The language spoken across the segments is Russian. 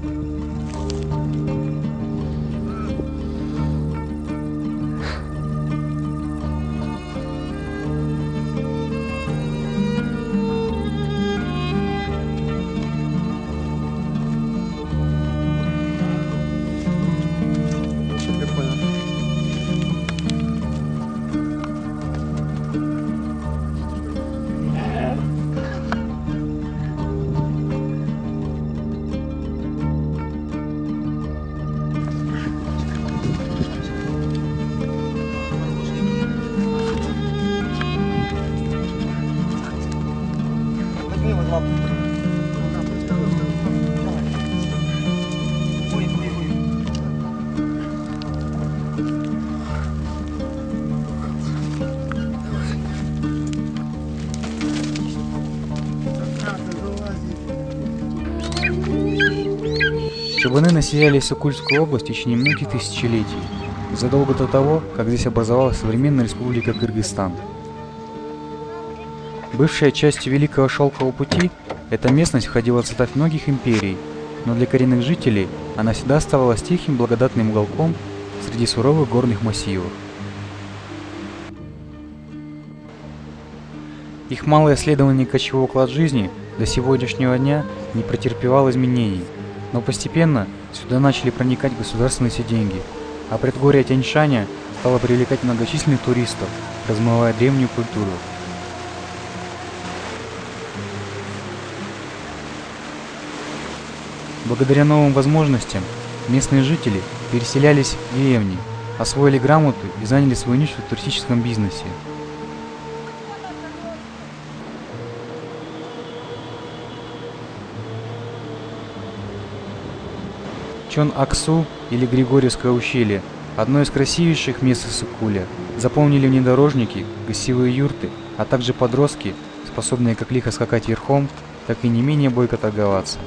Чабаны населяли Сокульскую область в течение многих тысячелетий, задолго до того, как здесь образовалась современная республика Кыргызстан. Бывшая частью Великого Шелкового пути, эта местность входила в состав многих империй, но для коренных жителей она всегда оставалась тихим благодатным уголком среди суровых горных массивов. Их малое исследование кочевой уклад жизни до сегодняшнего дня не претерпевал изменений, но постепенно сюда начали проникать государственные деньги, а предгорье Тяньшаня стало привлекать многочисленных туристов, размывая древнюю культуру. Благодаря новым возможностям местные жители переселялись в деревни, освоили грамоту и заняли свою нишу в туристическом бизнесе. Чон-Аксу или Григорьевское ущелье – одно из красивейших мест Иссык-Куля. Заполнили внедорожники, гостевые юрты, а также подростки, способные как лихо скакать верхом, так и не менее бойко торговаться.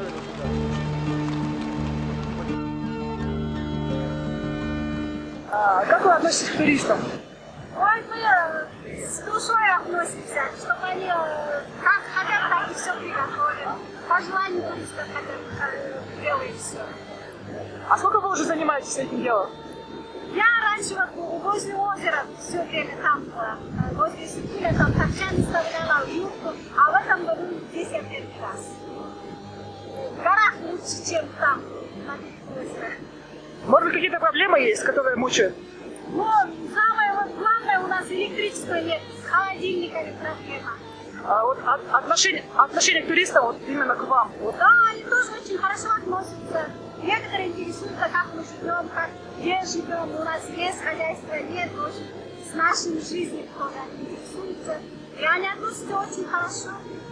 Как вы относитесь к туристам? Ой, мы с душой относимся, чтобы они как хотят, так и все приготовят. По желанию туристов хотят, делают все. А сколько вы уже занимаетесь этим делом? Я раньше вот возле озера все время там была. Возле Иссык-Куля там торчан вставляла юбку, а в этом году здесь я первый раз. В горах лучше, чем там, на берегу озера. Может быть, какие-то проблемы есть, которые мучают? Но самое вот главное, у нас электричества нет, с холодильниками проблема. А вот отношение к туристам вот именно к вам? Вот. Да, они тоже очень хорошо относятся. Некоторые интересуются, как мы живем, где живем. У нас есть хозяйство, нет, тоже с нашей жизнью тоже они интересуются. И они относятся очень хорошо.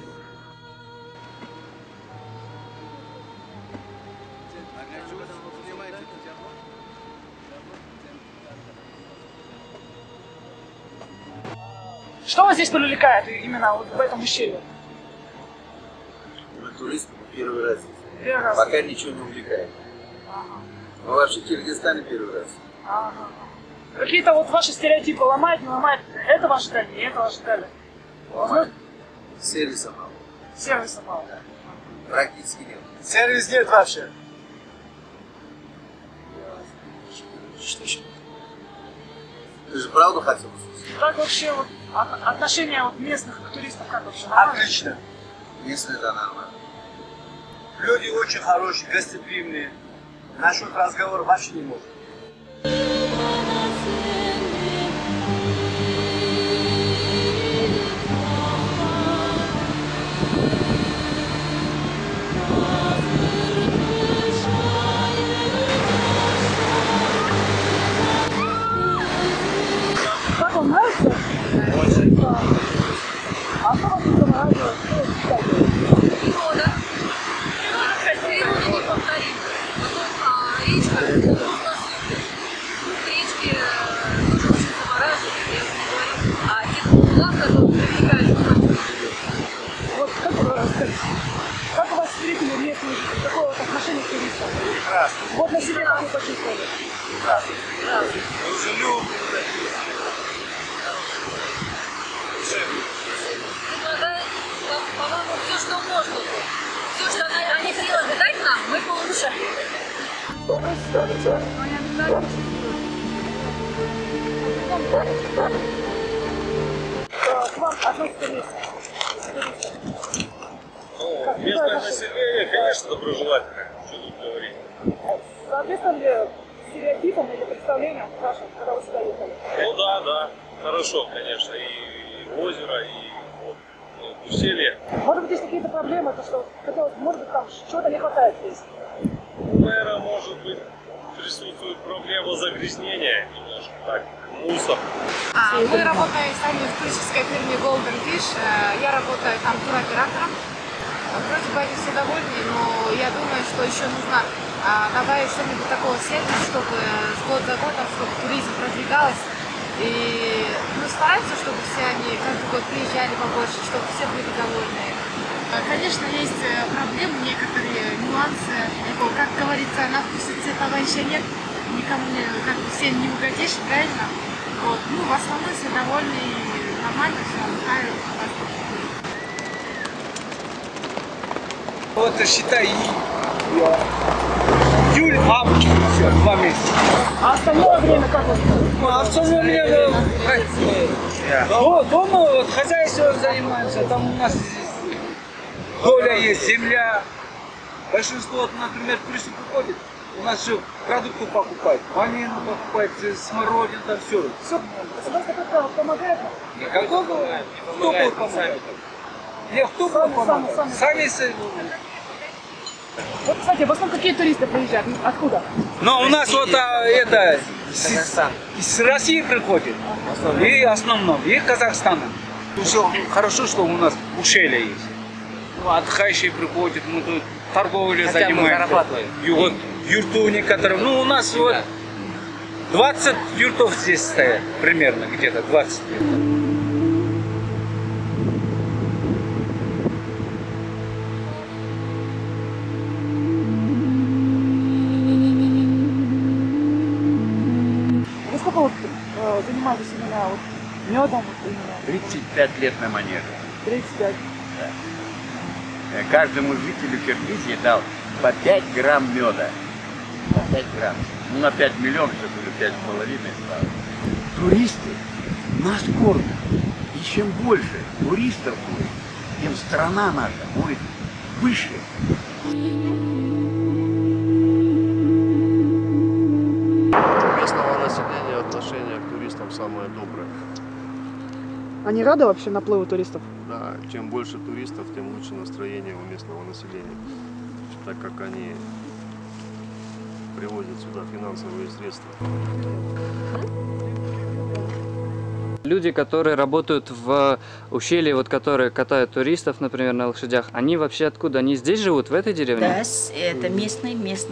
Что вас здесь привлекает именно вот в этом ущелье? Мы туристы первый раз здесь. Первый раз. Пока ничего не увлекает. Ага. Мы вообще в Киргизстане первый раз. Ага. Какие-то вот ваши стереотипы ломают, не ломают? Это ваши дали, не это ваши дали? Ломает. Сервиса мало. Сервиса мало. Практически нет. Сервис нет вообще. Что еще? Ты же правду хотел услышать? Как вообще вот отношение вот местных к туристам, как вообще? Нормально? Отлично. Местные, да, нормально. Люди очень хорошие, гостеприимные. Насчет разговора вообще не может. Как вам нравится? Очень. А что вам тут нравится? Природа. Природа неповторима. Потом речка. Речки тоже очень завораживают, я уже не говорю о тех лугах, которые привлекают внимание. Вот как у вас встретили местные, какое вот отношение к туристам? Прекрасно. Вот на себе как вы почувствовали? Прекрасно. Дружелюбно. Предлагают, по-моему, все, что можно. Все, что они предлагают нам, мы получаем. Слушай. Красавица. К вам относится место. Местное население, конечно, доброжелательное. Что тут говорить? Соответственно ли стереотипам или представлениям вашим, когда вы сюда ехали? Ну да, хорошо, конечно. И озеро, и вот, ущелье. Может быть, есть какие-то проблемы, то что хотелось, может быть, там чего-то не хватает здесь? Наверное, может быть, присутствует проблема загрязнения немножко, так, мусор. Мы работаем сами в туристической фирме Golden Fish. Я работаю там туроператором. Вроде бы они все довольны, но я думаю, что еще нужно добавить что-нибудь такого сервиса, чтобы год за годом, чтобы туризм продвигалось. И стараются, чтобы все они каждый год приезжали побольше, чтобы все были довольны. Конечно, есть проблемы, некоторые нюансы. Как говорится, на вкусе цветова еще нет. Никому как бы всем не угодишь, правильно? Вот. Ну, в основном все довольны и нормально все отдыхают. Вот считай, июль, август, все, 2 месяца. А остальное время как вот? А в остальное время дома вот, хозяйством занимаемся, там у нас доля есть, земля. Большинство, например, туристов приходит, у нас же продукты покупают, малину покупают, смородину, там все. Все, государство как-то помогает нам? Кто будет помогать? Нет, кто будет помогать? Сами. Вот, кстати, в основном какие туристы приезжают? Откуда? Но у нас вот это с России приходит, и основном, и Казахстана. Все хорошо, что у нас ущелье есть. Отдыхающие приходят, мы тут торговлей занимаемся. И вот юрту некоторые, ну у нас вот 20 юртов здесь стоят, примерно где-то 20. Вы сколько вот занимаетесь именно вот медом? Вот, именно? 35 лет на манеже. 35. Каждому жителю Киргизии дал по 5 грамм меда. По 5 грамм. Ну, на 5 миллионов, это уже 5,5 стало. Туристы нас кормят. И чем больше туристов будет, тем страна наша будет выше. У местного населения отношение к туристам самое доброе. Они рады вообще наплыву туристов? Да, чем больше туристов, тем лучше настроение у местного населения, так как они привозят сюда финансовые средства. Люди, которые работают в ущелье, вот которые катают туристов, например, на лошадях, они вообще откуда? Они здесь живут, в этой деревне? Да, это местные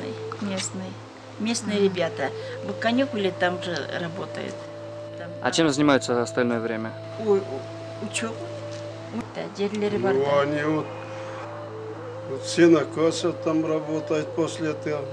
ребята. В каникуле там же работают. А чем занимаются остальное время? Учебу. Да, делали Ну, они вот сенокосят там работают после этого.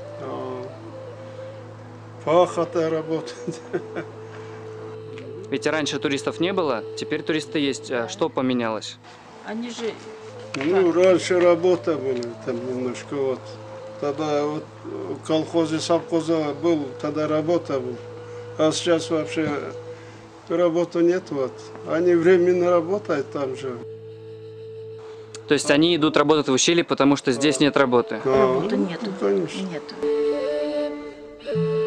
Пахота работает. Ведь раньше туристов не было, теперь туристы есть. Что поменялось? Они же... Ну, раньше работа была там немножко вот. Тогда вот в колхозе, совхозе был, тогда работа была. А сейчас вообще работы нет вот. Они временно работают там же. То есть они идут работать в ущелье, потому что здесь нет работы? Работы нету. Конечно. Нету.